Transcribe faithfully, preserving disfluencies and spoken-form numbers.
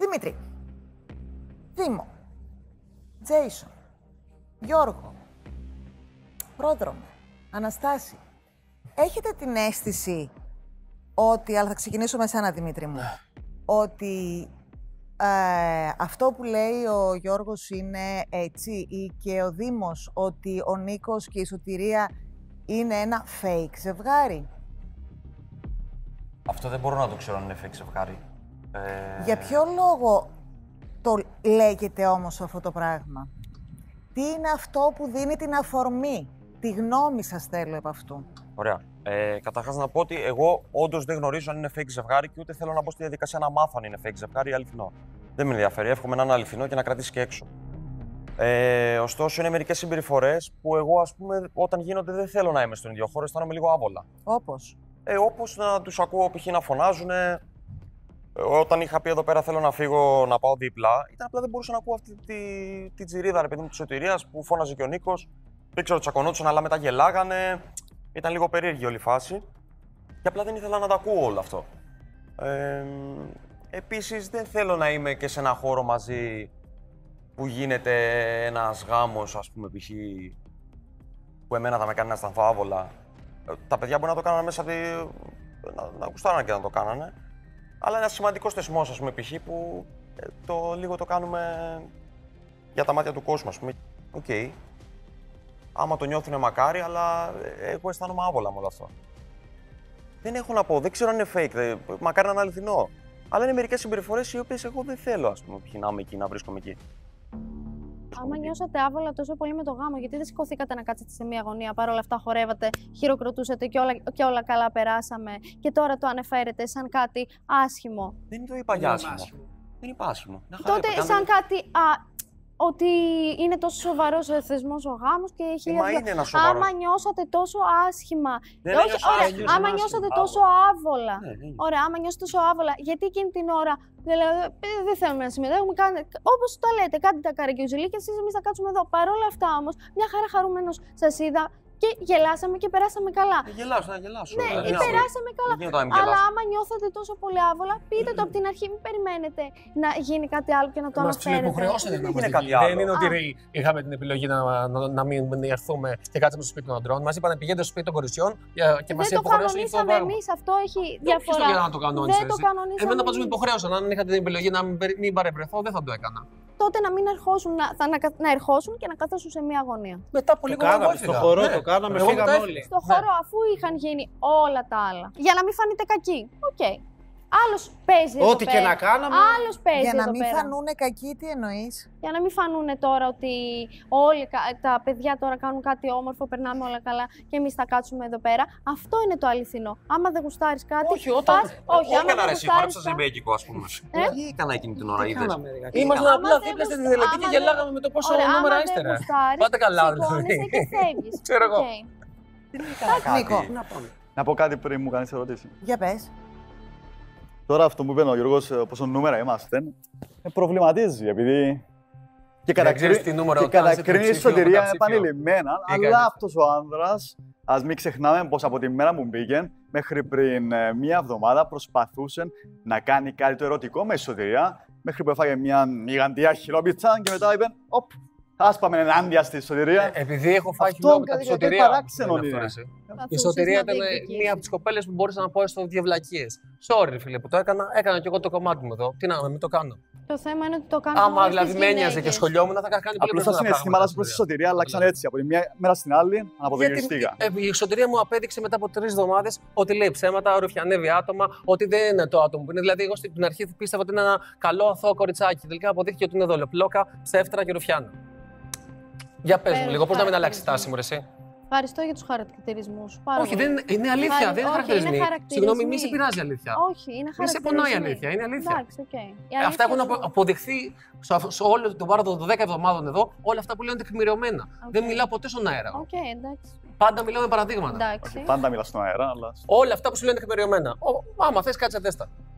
Δημήτρη, Δήμο, Τζέισον, Γιώργο, Πρόδρομε, Αναστάση, έχετε την αίσθηση ότι, αλλά θα ξεκινήσω με σένα Δημήτρη μου, ότι ε, αυτό που λέει ο Γιώργος είναι έτσι ή και ο Δήμος, ότι ο Νίκος και η Σωτηρία είναι ένα fake ζευγάρι? Αυτό δεν μπορώ να το ξέρω αν είναι fake ζευγάρι. Ε... Για ποιο λόγο το λέγεται όμως αυτό το πράγμα? Τι είναι αυτό που δίνει την αφορμή? Τη γνώμη σας θέλω επ' αυτού. Ωραία. Ε, καταρχάς να πω ότι εγώ όντως δεν γνωρίζω αν είναι fake ζευγάρι και ούτε θέλω να μπω στη διαδικασία να μάθω αν είναι fake ζευγάρι ή αληθινό. Δεν με ενδιαφέρει. Εύχομαι να είναι αληθινό και να κρατήσει και έξω. Ε, ωστόσο, είναι μερικές συμπεριφορές που εγώ, ας πούμε, όταν γίνονται δεν θέλω να είμαι στον ίδιο χώρο, αισθάνομαι λίγο άβολα. Όπως? Ε, όπως να τους ακούω π.χ. να φωνάζουν. Ε, όταν είχα πει εδώ πέρα θέλω να φύγω να πάω δίπλα, ήταν απλά δεν μπορούσα να ακούω αυτή τη, τη τζιρίδα, ρε παιδί μου, της Σωτηρίας που φώναζε και ο Νίκος. Δεν ξέρω, τσακωνόντουσαν, αλλά μετά γελάγανε. Ήταν λίγο περίεργη όλη η φάση. Και απλά δεν ήθελα να τα ακούω όλο αυτό. Ε, επίσης, δεν θέλω να είμαι και σε ένα χώρο μαζί που γίνεται ένας γάμος, ας πούμε, π.χ. που εμένα θα με κάνει να αισθανθώ άβολα. Τα παιδιά μπορεί να το κάνανε μέσα, τη... να, να γουστάρανε και να το κάνανε. Αλλά είναι ένας σημαντικός θεσμός, ας πούμε, π.χ. που ε, το λίγο το κάνουμε για τα μάτια του κόσμου, ας πούμε. Οκ. Okay. Άμα το νιώθουνε μακάρι, αλλά εγώ αισθάνομαι άβολα με όλο αυτό. Δεν έχω να πω, δεν ξέρω αν είναι fake, δε, μακάρι να είναι αληθινό. Αλλά είναι μερικές συμπεριφορές οι οποίες εγώ δεν θέλω, ας πούμε, να είμαι εκεί, να βρίσκομαι εκεί. Άμα νιώσατε άβολα τόσο πολύ με το γάμο, γιατί δεν σηκωθήκατε να κάτσετε σε μία γωνία, παρόλα αυτά χορεύατε, χειροκροτούσατε και όλα, και όλα καλά περάσαμε και τώρα το ανεφέρετε σαν κάτι άσχημο? Δεν το είπα για άσχημο. Δεν είπα άσχημο. Τότε σαν κάτι... Α, ότι είναι τόσο σοβαρός ο θεσμός ο γάμος και έχει... Ε, μα είναι ένα σοβαρό. Άμα νιώσατε τόσο άσχημα... Δεν όχι, ένιωσα, ωραία, ένιωσα άμα άσχημα, νιώσατε άβολα. τόσο άβολα... Ναι, ναι. Ωραία, άμα νιώσατε τόσο άβολα, γιατί εκείνη την ώρα... Δηλαδή, δεν θέλουμε να συμμετέχουμε, κάνετε... Όπως τα λέτε, κάντε τα καρακιουζιλί και εσείς εμείς θα κάτσουμε εδώ. Παρ' όλα αυτά όμως, μια χαρά χαρούμενος σας είδα και γελάσαμε και περάσαμε καλά. Ε, γελάσω, να γελάσω. Ναι, ε, ε, περάσαμε καλά. Αλλά άμα νιώθετε τόσο πολύ άβολα, πείτε το από την αρχή, μην περιμένετε να γίνει κάτι άλλο και να το αναφέρετε. Μας υποχρεώσατε να είμαστε κάτι εκεί. άλλο. Δεν είναι ότι είχαμε την επιλογή να, να, να μην έρθουμε και κάτσαμε στο σπίτι των αντρών. Μας είπαν πηγαίνετε στο σπίτι των κοριτσιών και μας υποχρεώσατε αυτό το πράγμα. Εμείς, αυτό έχει διαφορά. Δεν το να το κανόνισες. Δεν το κανονίσαμε. Εμένα πάντως με υποχρέωσαν. Αν είχατε την επιλογή να μην παρευρεθώ, δεν θα το έκανα. Τότε να μην ερχόσουν, να, θα, να, να ερχόσουν και να καθίσουν σε μία γωνία. Μετά από λίγο κάναμε, στο χορό το κάναμε, φύγαμε όλοι. Στο χώρο, αφού είχαν γίνει όλα τα άλλα. Για να μην φανείτε κακοί. Οκ. Okay. Άλλος παίζει εδώ Ό,τι και να κάναμε. Άλλος παίζει Για να εδώ μην πέρα. φανούνε κακοί, τι εννοείς? Για να μην φανούνε τώρα ότι όλοι τα παιδιά τώρα κάνουν κάτι όμορφο, περνάμε όλα καλά και εμείς θα κάτσουμε εδώ πέρα. Αυτό είναι το αληθινό. Άμα δεν γουστάρεις κάτι. Όχι, όταν. Πας, όχι, άμα έκανα δεν ρε, γουστάρεις, χόρεψα θα- ζεμπέκικο, ας πούμε. Ε? Τι έκανα εκείνη την ώρα, είδες? Ήμασταν απλά Άμα δίπλα δεν στη γουστα- τελετή και άμα γελάγαμε δεν- με το πόσο Ωραία, νούμερα άμα είστε. δεν ρε. γουστάρεις, Πάτε καλά, σηκώνεσαι δηλαδή. και φεύγεις. Ξέρω εγώ. Οκ. Νίκο, Να πω κάτι πριν μου κάνεις ερώτηση. για πες. Τώρα αυτό που είπε ο Γιώργος, πόσο νούμερα είμαστε, με προβληματίζει, επειδή και ξέρεις τι νούμερο και κάνεις, κατακρίνει η τριψήφιο, Σωτηρία πενταψήφιο. επανειλημμένα, Τι αλλά έκανες? αυτός ο άνδρας, ας μην ξεχνάμε πως από τη μέρα που μπήκε, μέχρι πριν ε, μία εβδομάδα προσπαθούσε να κάνει κάτι το ερωτικό με η Σωτηρία, μέχρι που έφαγε μια γιγαντιά χιλόπιτσα και μετά είπε, οπ, ας πάμε ενάντια στη Σωτηρία. Επειδή έχω φάει Αυτό χιλόπιτα τη κάτι- κάτι Σωτηρία. παράξενο δεν είναι είναι. αυτό, εσύ. Η Καθούσες Σωτηρία να ήταν διεκδικήσεις. μία από τις κοπέλες που μπορούσα να πω στο δύο βλακίες. Sorry, ρε φίλε, που το έκανα, έκανα κι εγώ το κομμάτι μου εδώ. Τι να μην το κάνω. Το θέμα είναι ότι το κάνουν Άμα όλες δηλαδή τις με ένοιαζε και γυναίκες. σχολιόμουν, θα είχα κάνει πολύ Απλώς τα περισσότερα συναισθήματα πράγματα προς τη στη Σωτηρία. Σωτηρία αλλάξαν έτσι, από τη μία μέρα στην άλλη, αναποδογυριστήκα. Γιατί, ε, η Σωτηρία μου απέδειξε μετά από τρει εβδομάδες ότι λέει ψέματα, ρουφιανεύει άτομα, ότι δεν είναι το άτομο που είναι. Δηλαδή, εγώ στην αρχή πίστευα ότι είναι ένα καλό, αθώο κοριτσάκι. Τελικά αποδείχθηκε ότι είναι δολοπλόκα, ψεύτρα και ρουφιάνα. Για πες μου Πέρα λίγο, πώς να μην χαρακτηρισμούς. αλλάξει τάση μου, ρε, εσύ. Ευχαριστώ για τους χαρακτηρισμούς. Όχι, δεν είναι, είναι αλήθεια, Χαρα- δεν είναι όχι, χαρακτηρισμοί. είναι χαρακτηρισμοί. Συγγνώμη, μη σε πειράζει η αλήθεια. Όχι, είναι Μη σε πονάει η χαρακτηρισμοί. αλήθεια, είναι αλήθεια. Εντάξει, οκ. Η Ε, αλήθεια Αυτά έχουν σου- απο- αποδειχθεί σε, σε όλο το βάρο των δέκα εβδομάδων εδώ, όλα αυτά που λέω είναι τεκμηριωμένα. Οκ. Δεν μιλάω ποτέ στον αέρα. Οκ, εντάξει. Πάντα μιλάω με παραδείγματα. Εντάξει. Πάντα μιλάς στον αέρα, αλλά Όλα αυτά που σου λένε τεκμηριωμένα. Ο, άμα θες, κάτσε δες τα.